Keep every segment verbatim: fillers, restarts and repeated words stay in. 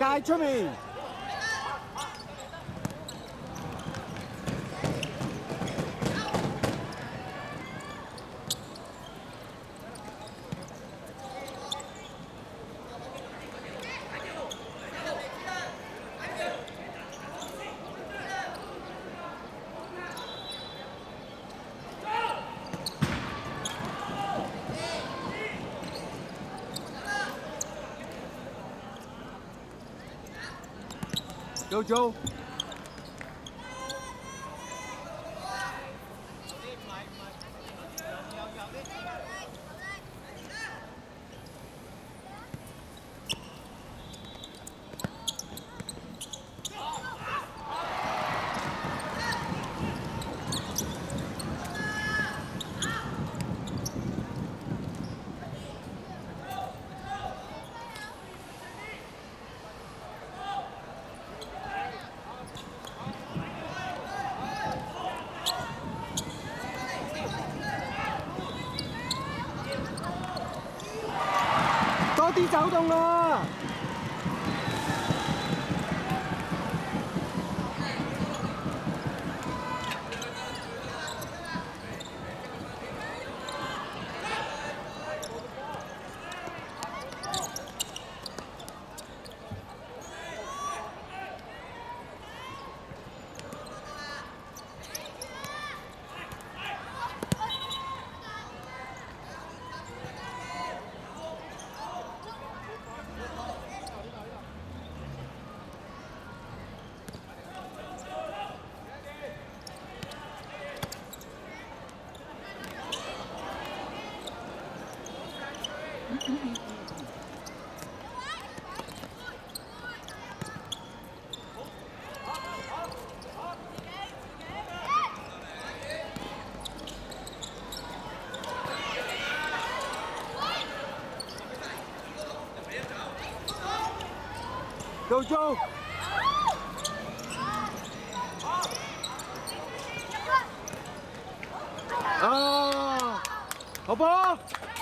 界出面。Joe Joe. Có tí走動啦！Joe Joe. À, học bóng.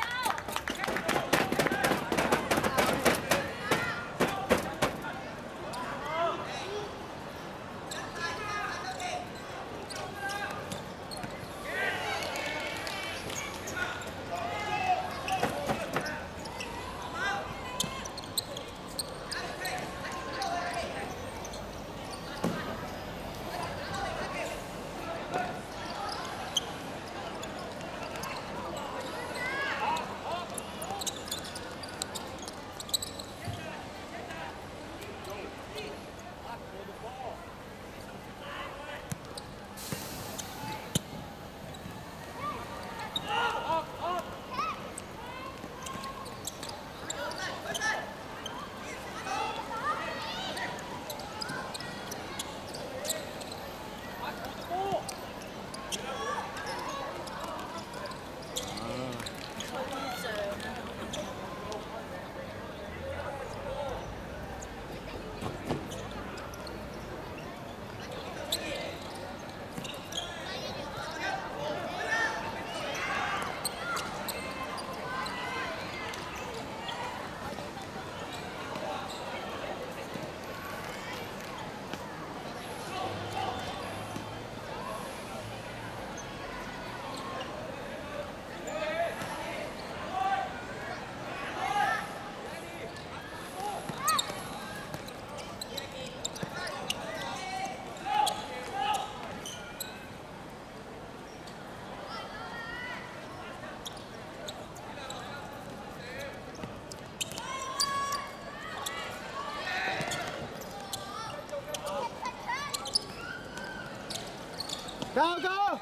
Cao cơ.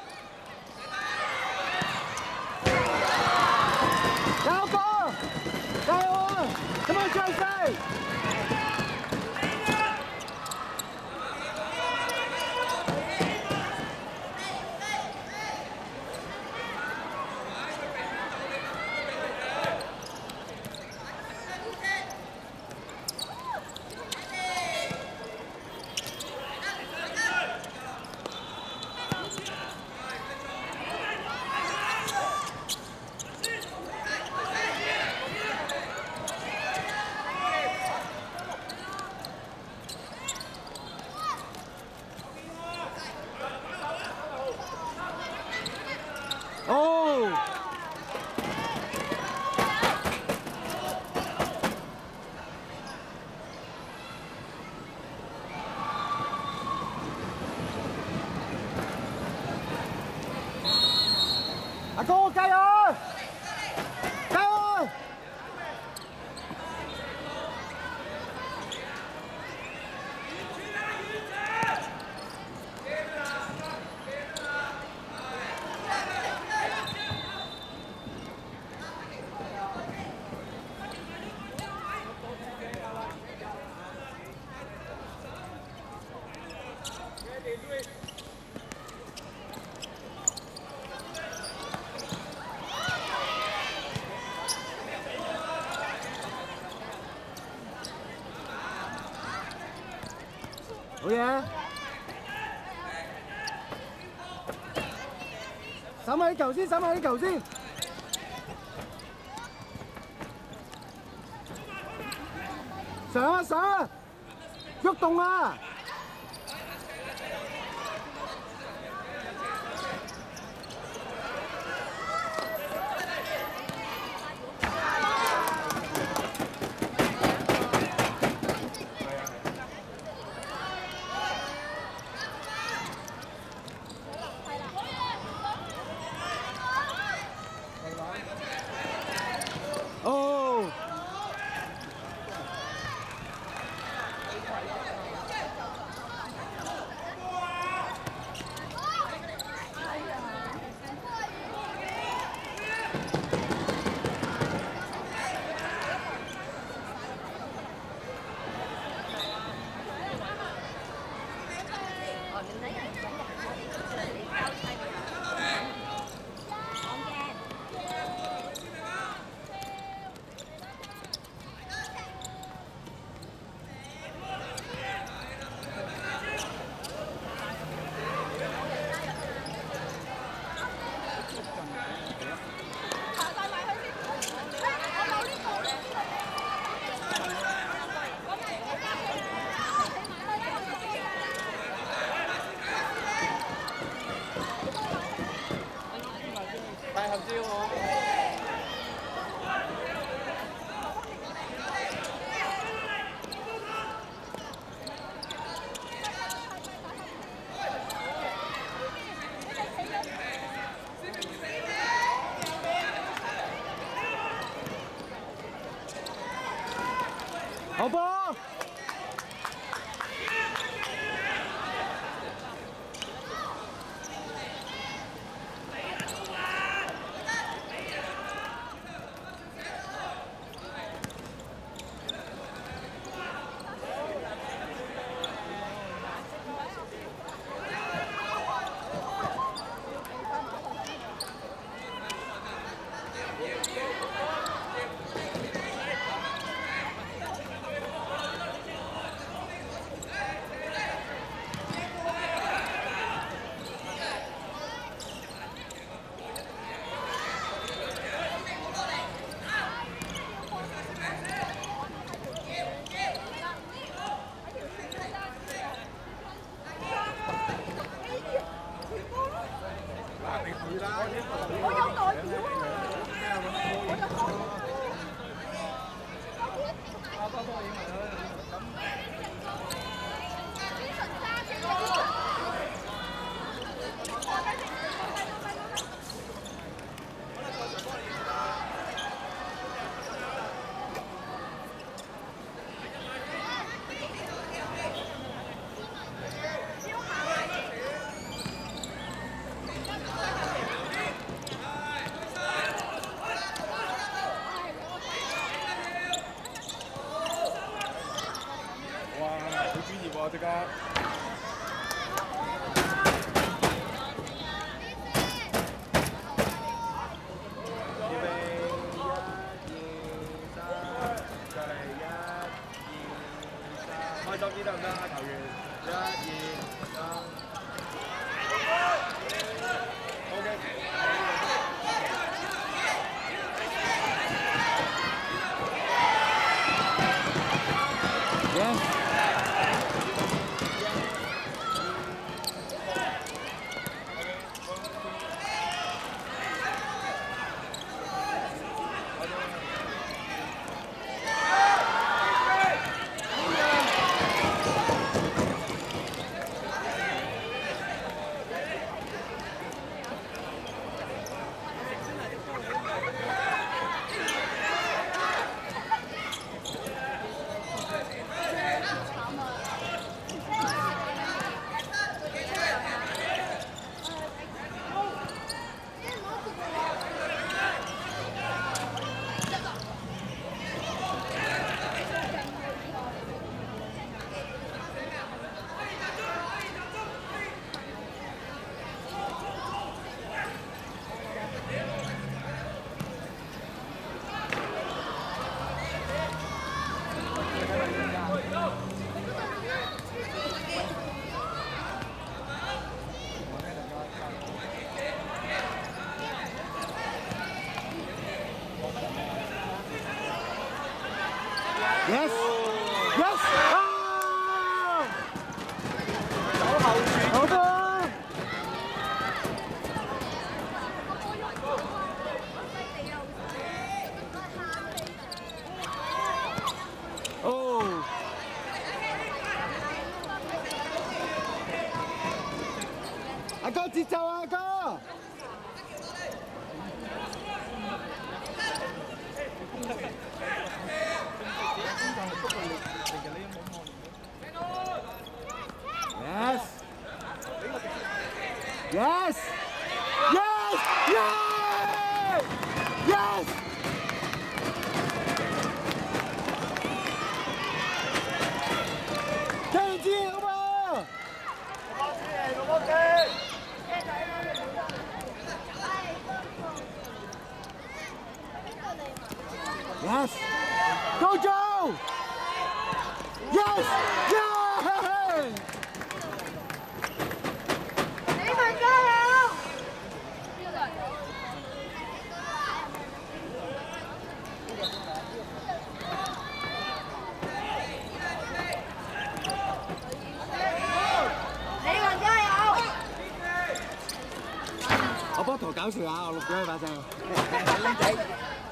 Cao cơ. Cao ơi. Come on, Chelsea. 阿哥加油！加油！好嘢！守埋啲球先，守埋啲球先。上啊上啊！喐動啊！哦！ 大合照我。 好波！ 我有代表喎，即刻！預備，一、二、三，再嚟一、二、三，開心啲得唔得啊？球員，一、二、三。OK。 Yes. 阿哥節奏啊，阿哥！Yes. Yes. Yes. Yes. Yes. Thêm chi không ạ? Yes. Go Joe. Yes. Yes. 你們加油！你們加油！ 我幫圖搞笑啊！我錄咗佢把聲。靚仔。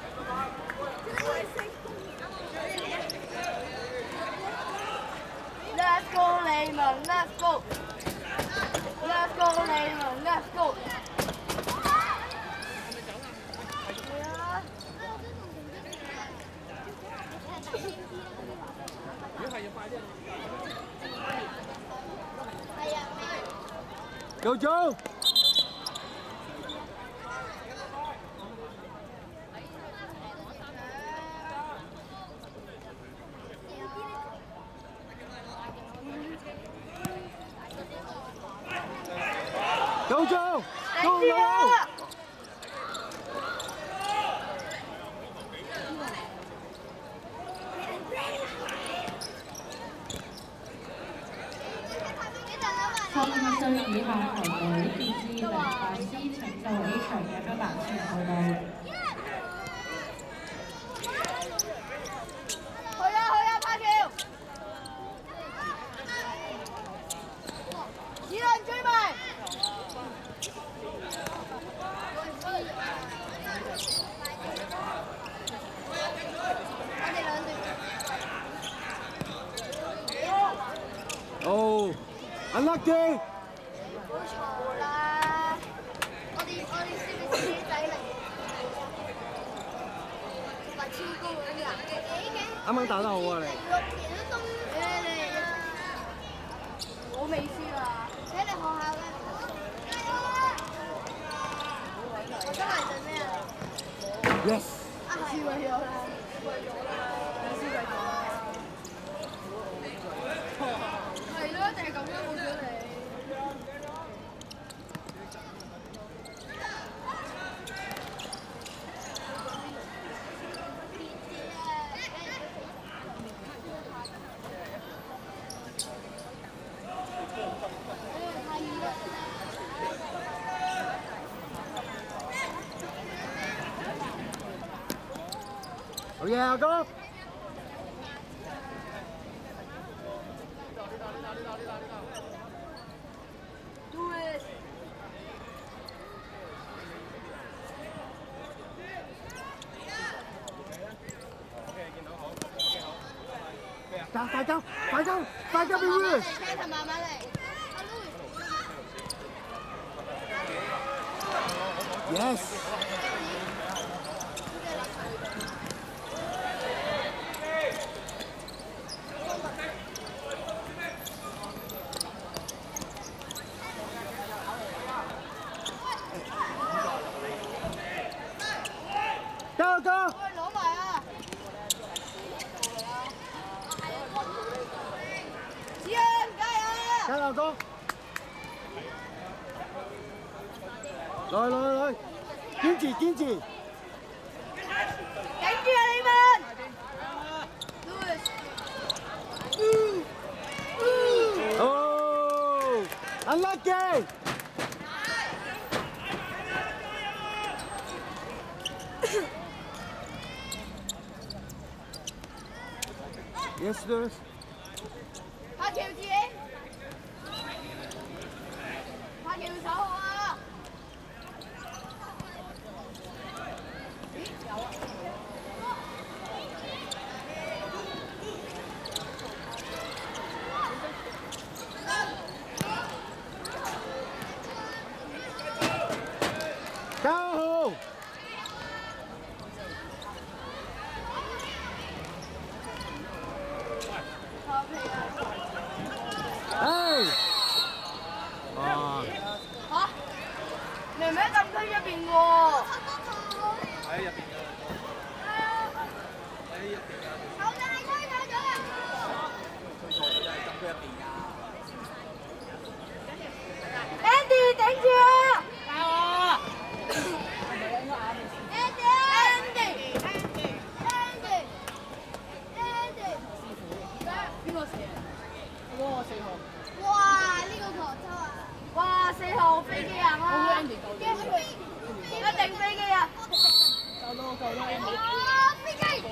Let's go 你們 ，Let's go！Let's go 你們 ，Let's go！ Go Joe. Go Joe. Go Joe. 三十歲以下球隊截至零八 C 拯救呢場嘅北南線報道。 去啊去啊，拍橋！子倫追埋！我哋兩隊。 Oh. Unlucky. 冇錯啦！我哋我哋識唔識啲仔嚟？話超高嗰啲啊！ 啱啱打得好啊你。 我未輸啊！喺你學校嘅。我今日做咩啊 Yes. 啊係輸咗啦！輸咗啦！係咯，就係咁樣冇咗你。 好嘢阿哥！ Do it！ 快快交，快交，快交俾佢！ 車頭慢慢嚟。 Yes。加油加油！ 攞埋啊！子恩加油！ 加油哥！來來來，堅持堅持！ 頂住啊你們 Oh, unlucky! Yes, Lewis. 拍橋自己，拍橋手啊！咦有啊！ 明喺禁區入邊喎。 喺入邊㗎。喺入邊㗎。 球就係吹走咗啦。 吹錯咗就係禁區入邊㗎。 Andy 頂住啊！ 加我！ Andy Andy Andy Andy Andy 邊個射？ 嗰個四號。 哇！呢個球抽啊！哇！四號飛機人啊！一定飛機啊！ 救到救到 Andy。 啊！飛機！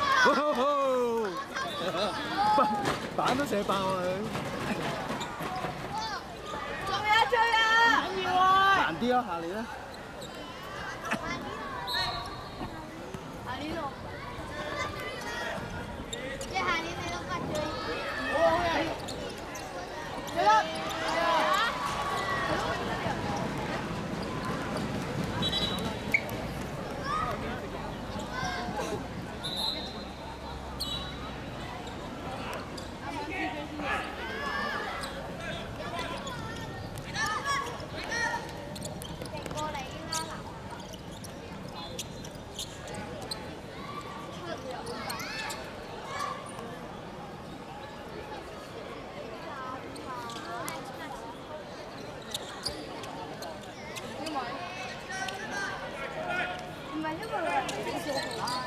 板都射爆啊佢！ 仲有一追啊！ 緊要啊！ 難啲咯，下年咧。 下年度，即係下年你都發追。 好好嘅。 你咯。唔係因為你少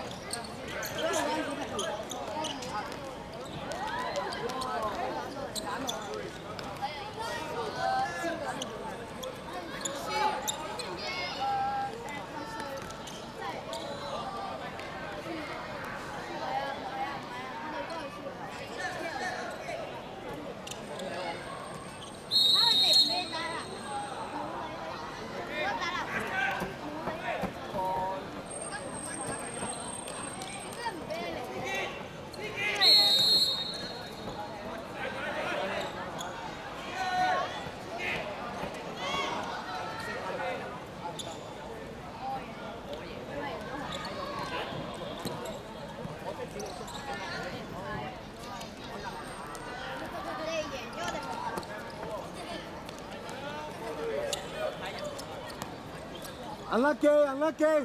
Unlucky, unlucky。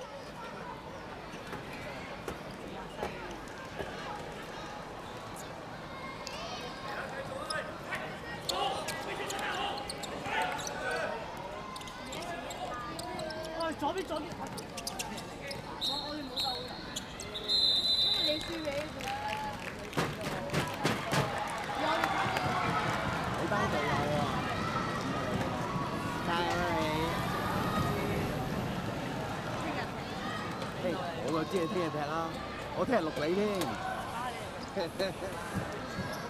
喂，左邊左邊。 我我哋冇鬥，因為你輸俾佢。 你單隊友喎，加油啦你！嘿，我就知你聽日踢啦，我聽日錄你添。